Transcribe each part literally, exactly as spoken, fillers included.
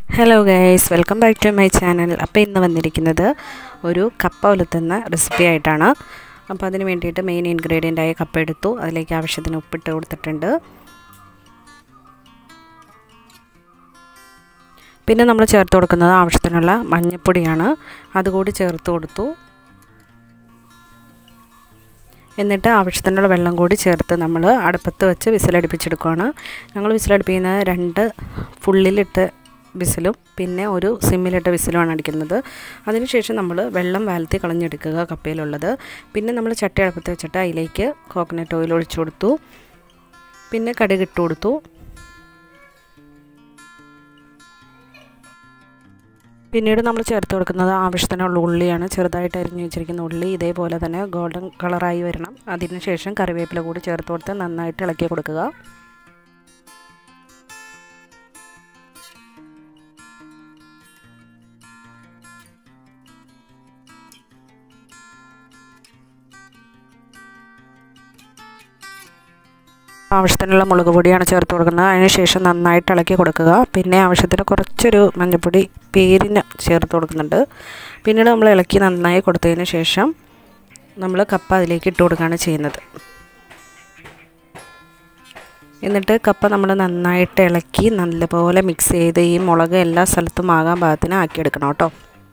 Hello guys, welcome back to my channel. അപ്പോൾ ഇന്ന് വന്നിരിക്കുന്നത് ഒരു കപ്പ ഉലർത്തുന്ന റെസിപ്പി ആയിട്ടാണ്. അപ്പോൾ അതിനു വേണ്ടിയിട്ട് മെയിൻ ഇൻഗ്രീഡിയൻ്റ് ആയ കപ്പ എടുത്തു. അതിലേക്ക് ആവശ്യത്തിന് ഉപ്പിട്ട് കൊടുത്തിട്ടുണ്ട്. പിന്നെ നമ്മൾ ചേർത്ത് കൊടുക്കുന്നത് ആവശ്യത്തിനുള്ള മഞ്ഞൾപ്പൊടിയാണ്. അതുകൂടി ചേർത്ത് കൊടുത്തു. എന്നിട്ട് ആവശ്യത്തിനുള്ള വെള്ളം കൂടി ചേർത്ത് നമ്മൾ അടുപ്പത്ത് വെച്ച് വിസിലടിപ്പിച്ചെടുക്കുകയാണ്. ഞങ്ങൾ വിസിലടിപ്പിക്കുന്നത് രണ്ട് ഫുള്ളിലിട്ട് വിസിലും പിന്നെ ഒരു സിമ്മിലിട്ട വിസിലുമാണ് അടിക്കുന്നത്. അതിനുശേഷം നമ്മൾ വെള്ളം വാലത്തി കളഞ്ഞെടുക്കുക കപ്പയിലുള്ളത്. പിന്നെ നമ്മൾ ചട്ടി അടുപ്പത്ത് വെച്ചിട്ട് അതിലേക്ക് കോക്കനട്ട് ഓയിൽ ഒഴിച്ചു കൊടുത്തു. പിന്നെ കടുക് ഇട്ട് കൊടുത്തു. പിന്നീട് നമ്മൾ ചേർത്ത് കൊടുക്കുന്നത് ആവശ്യത്തിനുള്ള ഉള്ളിയാണ്. ചെറുതായിട്ട് അരിഞ്ഞു വെച്ചിരിക്കുന്ന ഉള്ളി ഇതേപോലെ തന്നെ ഗോൾഡൻ കളറായി വരണം. അതിനുശേഷം കറിവേപ്പില കൂടി ചേർത്ത് കൊടുത്ത് നന്നായിട്ട് ഇളക്കി കൊടുക്കുക. ആവശ്യത്തിനുള്ള മുളക് പൊടിയാണ് ചേർത്ത് കൊടുക്കുന്നത്. അതിനുശേഷം നന്നായിട്ട് ഇളക്കി കൊടുക്കുക. പിന്നെ ആവശ്യത്തിന് കുറച്ചൊരു മഞ്ഞൾപ്പൊടി പേരിന് ചേർത്ത് കൊടുക്കുന്നുണ്ട്. പിന്നീട് നമ്മൾ ഇളക്കി നന്നായി കൊടുത്തതിന് ശേഷം നമ്മൾ കപ്പ അതിലേക്ക് ഇട്ട് കൊടുക്കുകയാണ് ചെയ്യുന്നത്. എന്നിട്ട് കപ്പ നമ്മൾ നന്നായിട്ട് ഇളക്കി നല്ലപോലെ മിക്സ് ചെയ്ത് ഈ മുളക് എല്ലാ സ്ഥലത്തും ആകാൻ പാകത്തിന് ആക്കിയെടുക്കണം കേട്ടോ.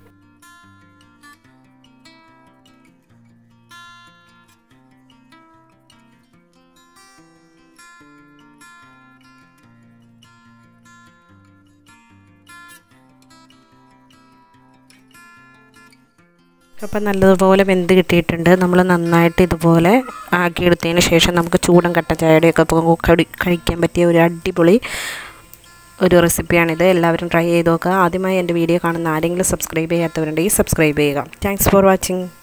അപ്പം നല്ലതുപോലെ വെന്ത് കിട്ടിയിട്ടുണ്ട്. നമ്മൾ നന്നായിട്ട് ഇതുപോലെ ആക്കിയെടുത്തതിന് ശേഷം നമുക്ക് ചൂടൻ കട്ട ചായയുടെയൊക്കെ കഴിക്കാൻ പറ്റിയ ഒരു അടിപൊളി ഒരു റെസിപ്പിയാണിത്. എല്ലാവരും ട്രൈ ചെയ്ത് നോക്കുക. ആദ്യമായി എൻ്റെ വീഡിയോ കാണുന്ന ആരെങ്കിലും സബ്സ്ക്രൈബ് ചെയ്യാത്തവരുണ്ടെങ്കിൽ സബ്സ്ക്രൈബ് ചെയ്യുക. Thanks for watching.